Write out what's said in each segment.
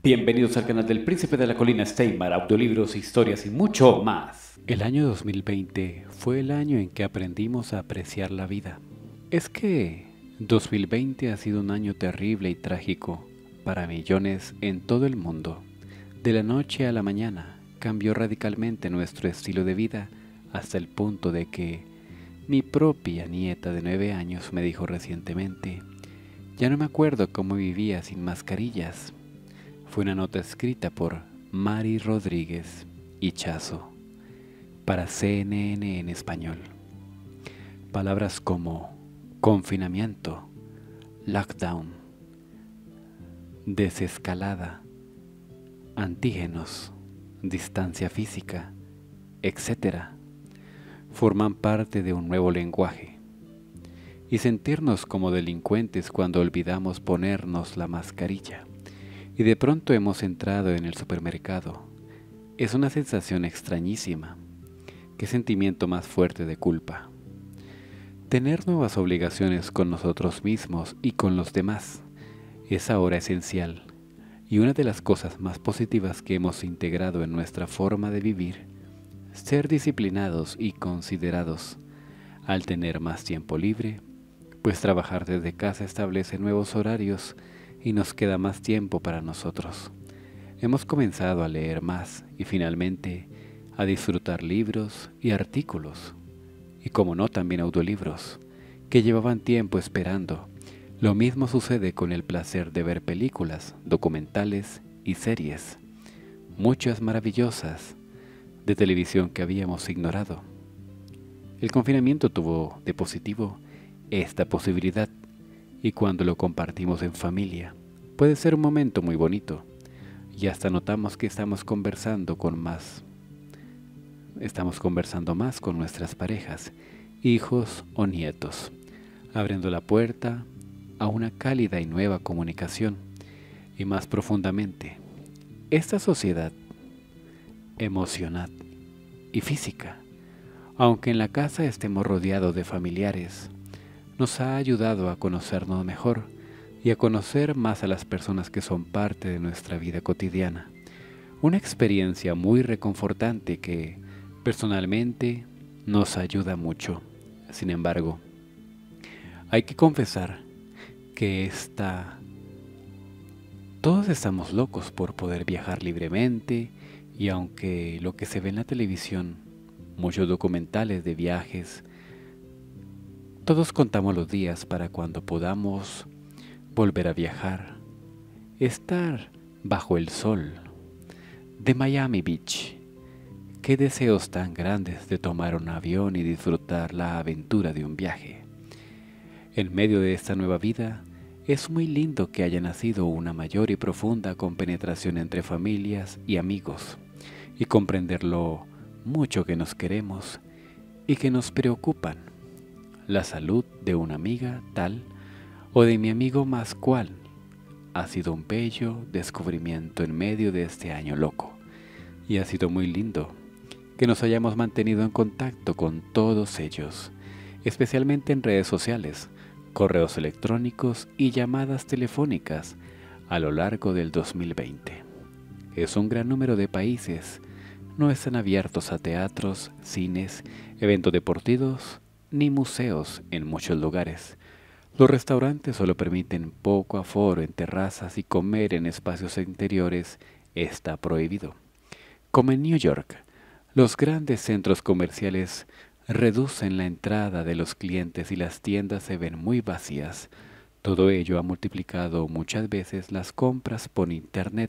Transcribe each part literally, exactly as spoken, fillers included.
Bienvenidos al canal del Príncipe de la Colina Steinmar, audiolibros, historias y mucho más. El año dos mil veinte fue el año en que aprendimos a apreciar la vida. Es que dos mil veinte ha sido un año terrible y trágico para millones en todo el mundo. De la noche a la mañana cambió radicalmente nuestro estilo de vida hasta el punto de que mi propia nieta de nueve años me dijo recientemente: ya no me acuerdo cómo vivía sin mascarillas. Fue una nota escrita por Mari Rodríguez Ichazo para C N N en español. Palabras como confinamiento, lockdown, desescalada, antígenos, distancia física, etcétera, forman parte de un nuevo lenguaje. Y sentirnos como delincuentes cuando olvidamos ponernos la mascarilla y de pronto hemos entrado en el supermercado es una sensación extrañísima. Qué sentimiento más fuerte de culpa. Tener nuevas obligaciones con nosotros mismos y con los demás es ahora esencial, y una de las cosas más positivas que hemos integrado en nuestra forma de vivir, ser disciplinados y considerados. Al tener más tiempo libre, pues trabajar desde casa establece nuevos horarios y nos queda más tiempo para nosotros. Hemos comenzado a leer más y finalmente a disfrutar libros y artículos, y como no también audiolibros, que llevaban tiempo esperando. Lo mismo sucede con el placer de ver películas, documentales y series, muchas maravillosas, de televisión que habíamos ignorado. El confinamiento tuvo de positivo esta posibilidad, y cuando lo compartimos en familia, puede ser un momento muy bonito, y hasta notamos que estamos conversando con más, estamos conversando más con nuestras parejas, hijos o nietos, abriendo la puerta a una cálida y nueva comunicación, y más profundamente, esta sociedad emocional y física, aunque en la casa estemos rodeados de familiares, nos ha ayudado a conocernos mejor y a conocer más a las personas que son parte de nuestra vida cotidiana. Una experiencia muy reconfortante que, personalmente, nos ayuda mucho. Sin embargo, hay que confesar que esta... todos estamos locos por poder viajar libremente, y aunque lo que se ve en la televisión, muchos documentales de viajes, todos contamos los días para cuando podamos volver a viajar, estar bajo el sol de Miami Beach. Qué deseos tan grandes de tomar un avión y disfrutar la aventura de un viaje. En medio de esta nueva vida, es muy lindo que haya nacido una mayor y profunda compenetración entre familias y amigos, y comprender lo mucho que nos queremos y que nos preocupan. La salud de una amiga tal o de mi amigo más cual ha sido un bello descubrimiento en medio de este año loco, y ha sido muy lindo que nos hayamos mantenido en contacto con todos ellos, especialmente en redes sociales, correos electrónicos y llamadas telefónicas a lo largo del dos mil veinte. Es un gran número de países no están abiertos a teatros, cines, eventos deportivos ni museos en muchos lugares. Los restaurantes solo permiten poco aforo en terrazas y comer en espacios interiores está prohibido. Como en New York, los grandes centros comerciales reducen la entrada de los clientes y las tiendas se ven muy vacías. Todo ello ha multiplicado muchas veces las compras por internet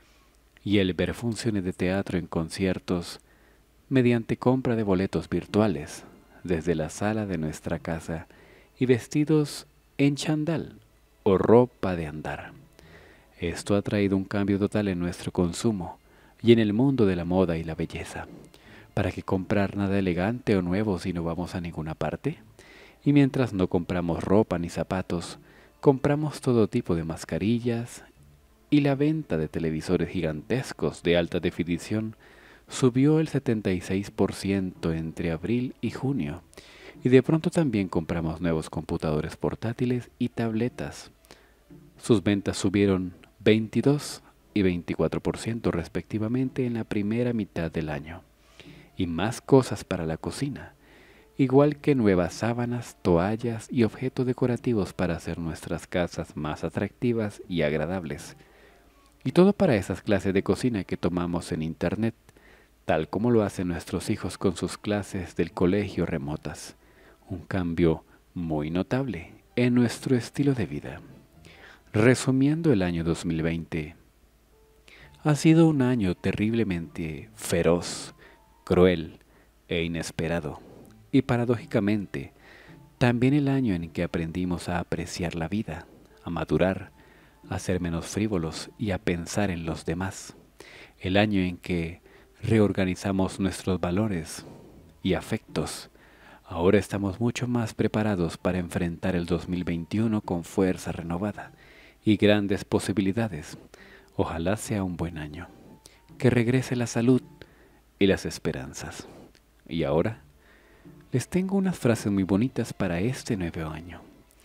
y el ver funciones de teatro en conciertos mediante compra de boletos virtuales desde la sala de nuestra casa y vestidos en chandal o ropa de andar. Esto ha traído un cambio total en nuestro consumo y en el mundo de la moda y la belleza. ¿Para qué comprar nada elegante o nuevo si no vamos a ninguna parte? Y mientras no compramos ropa ni zapatos, compramos todo tipo de mascarillas, y la venta de televisores gigantescos de alta definición subió el setenta y seis por ciento entre abril y junio, y de pronto también compramos nuevos computadores portátiles y tabletas. Sus ventas subieron veintidós y veinticuatro por ciento respectivamente en la primera mitad del año. Y más cosas para la cocina, igual que nuevas sábanas, toallas y objetos decorativos para hacer nuestras casas más atractivas y agradables. Y todo para esas clases de cocina que tomamos en internet, tal como lo hacen nuestros hijos con sus clases del colegio remotas. Un cambio muy notable en nuestro estilo de vida. Resumiendo el año dos mil veinte, ha sido un año terriblemente feroz, cruel e inesperado. Y paradójicamente, también el año en que aprendimos a apreciar la vida, a madurar, a ser menos frívolos y a pensar en los demás. El año en que reorganizamos nuestros valores y afectos. Ahora estamos mucho más preparados para enfrentar el dos mil veintiuno con fuerza renovada y grandes posibilidades. Ojalá sea un buen año, que regrese la salud y las esperanzas. Y ahora, les tengo unas frases muy bonitas para este nuevo año.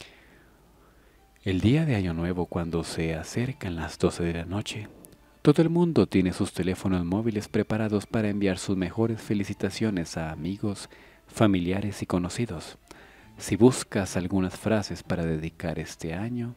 El día de Año Nuevo, cuando se acercan las doce de la noche, todo el mundo tiene sus teléfonos móviles preparados para enviar sus mejores felicitaciones a amigos, familiares y conocidos. Si buscas algunas frases para dedicar este año,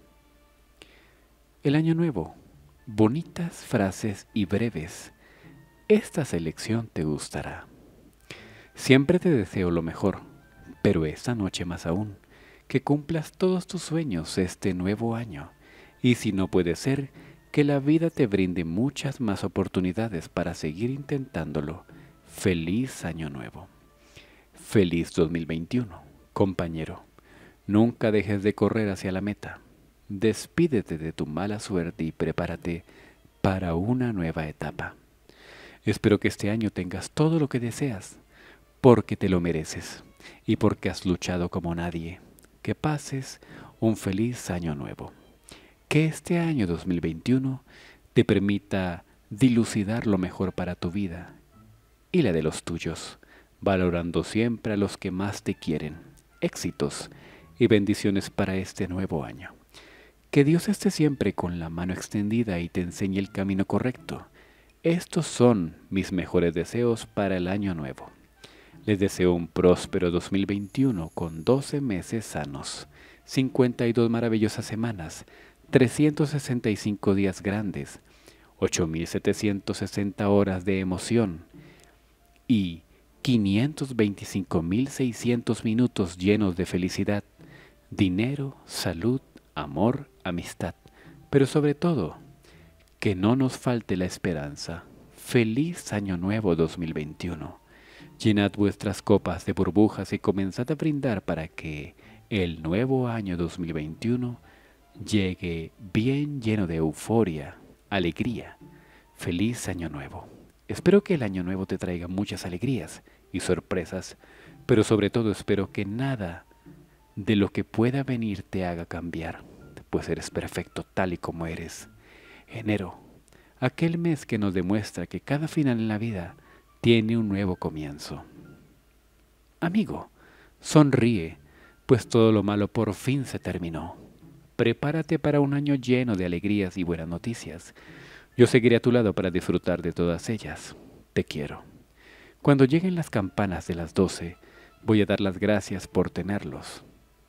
el Año Nuevo, bonitas frases y breves. Esta selección te gustará. Siempre te deseo lo mejor, pero esta noche más aún, que cumplas todos tus sueños este nuevo año. Y si no puede ser, que la vida te brinde muchas más oportunidades para seguir intentándolo. Feliz Año Nuevo. Feliz dos mil veintiuno, compañero. Nunca dejes de correr hacia la meta. Despídete de tu mala suerte y prepárate para una nueva etapa. Espero que este año tengas todo lo que deseas, porque te lo mereces y porque has luchado como nadie. Que pases un feliz año nuevo. Que este año dos mil veintiuno te permita dilucidar lo mejor para tu vida y la de los tuyos, valorando siempre a los que más te quieren. Éxitos y bendiciones para este nuevo año. Que Dios esté siempre con la mano extendida y te enseñe el camino correcto. Estos son mis mejores deseos para el año nuevo. Les deseo un próspero dos mil veintiuno con doce meses sanos, cincuenta y dos maravillosas semanas, trescientos sesenta y cinco días grandes, ocho mil setecientas sesenta horas de emoción y quinientos veinticinco mil seiscientos minutos llenos de felicidad, dinero, salud, amor, amistad, pero sobre todo, que no nos falte la esperanza. Feliz Año Nuevo dos mil veintiuno. Llenad vuestras copas de burbujas y comenzad a brindar para que el nuevo año dos mil veintiuno llegue bien lleno de euforia, alegría. Feliz Año Nuevo. Espero que el Año Nuevo te traiga muchas alegrías y sorpresas, pero sobre todo espero que nada de lo que pueda venir te haga cambiar, pues eres perfecto tal y como eres. Enero, aquel mes que nos demuestra que cada final en la vida tiene un nuevo comienzo. Amigo, sonríe, pues todo lo malo por fin se terminó. Prepárate para un año lleno de alegrías y buenas noticias. Yo seguiré a tu lado para disfrutar de todas ellas. Te quiero. Cuando lleguen las campanas de las doce, voy a dar las gracias por tenerlos.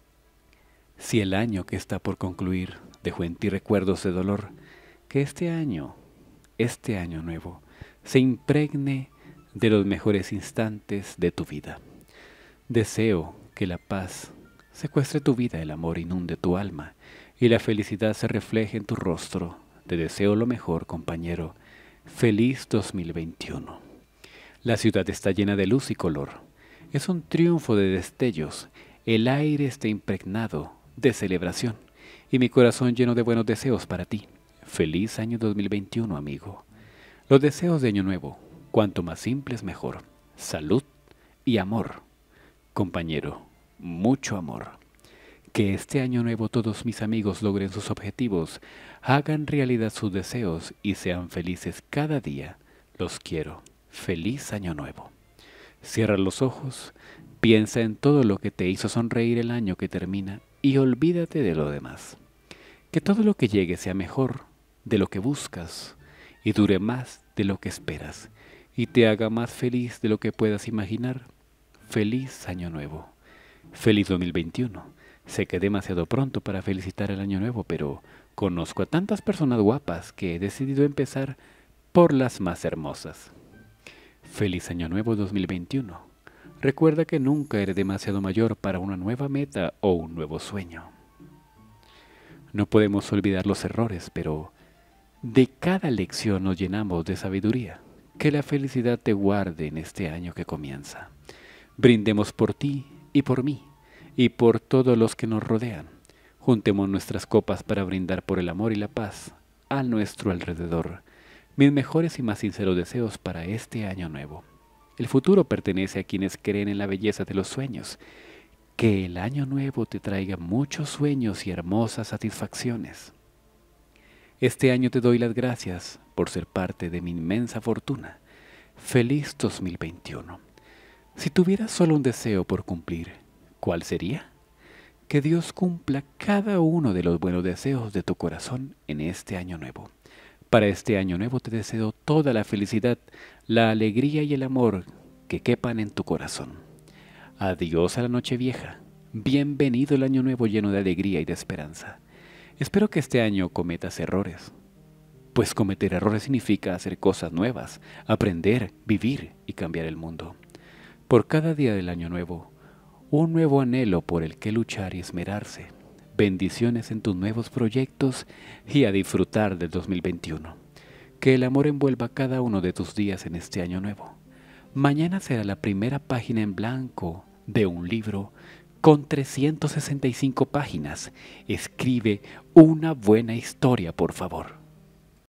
Si el año que está por concluir dejó en ti recuerdos de dolor, que este año, este año nuevo, se impregne de los mejores instantes de tu vida. Deseo que la paz secuestre tu vida, el amor inunde tu alma y la felicidad se refleje en tu rostro. Te deseo lo mejor, compañero. Feliz dos mil veintiuno. La ciudad está llena de luz y color. Es un triunfo de destellos. El aire está impregnado de celebración y mi corazón lleno de buenos deseos para ti. Feliz año dos mil veintiuno, amigo. Los deseos de año nuevo, cuanto más simples mejor. Salud y amor. Compañero, mucho amor. Que este año nuevo todos mis amigos logren sus objetivos, hagan realidad sus deseos y sean felices cada día. Los quiero. Feliz año nuevo. Cierra los ojos, piensa en todo lo que te hizo sonreír el año que termina y olvídate de lo demás. Que todo lo que llegue sea mejor de lo que buscas y dure más de lo que esperas y te haga más feliz de lo que puedas imaginar. Feliz Año Nuevo. Feliz dos mil veintiuno. Sé que es demasiado pronto para felicitar el Año Nuevo, pero conozco a tantas personas guapas que he decidido empezar por las más hermosas. Feliz Año Nuevo dos mil veintiuno. Recuerda que nunca eres demasiado mayor para una nueva meta o un nuevo sueño. No podemos olvidar los errores, pero de cada lección nos llenamos de sabiduría. Que la felicidad te guarde en este año que comienza. Brindemos por ti y por mí y por todos los que nos rodean. Juntemos nuestras copas para brindar por el amor y la paz a nuestro alrededor. Mis mejores y más sinceros deseos para este año nuevo. El futuro pertenece a quienes creen en la belleza de los sueños. Que el año nuevo te traiga muchos sueños y hermosas satisfacciones. Este año te doy las gracias por ser parte de mi inmensa fortuna. Feliz dos mil veintiuno. Si tuvieras solo un deseo por cumplir, ¿cuál sería? Que Dios cumpla cada uno de los buenos deseos de tu corazón en este año nuevo. Para este año nuevo te deseo toda la felicidad, la alegría y el amor que quepan en tu corazón. Adiós a la noche vieja. Bienvenido el año nuevo lleno de alegría y de esperanza. Espero que este año cometas errores, pues cometer errores significa hacer cosas nuevas, aprender, vivir y cambiar el mundo. Por cada día del año nuevo, un nuevo anhelo por el que luchar y esmerarse. Bendiciones en tus nuevos proyectos y a disfrutar del dos mil veintiuno. Que el amor envuelva cada uno de tus días en este año nuevo. Mañana será la primera página en blanco de un libro con trescientas sesenta y cinco páginas. Escribe una buena historia, por favor.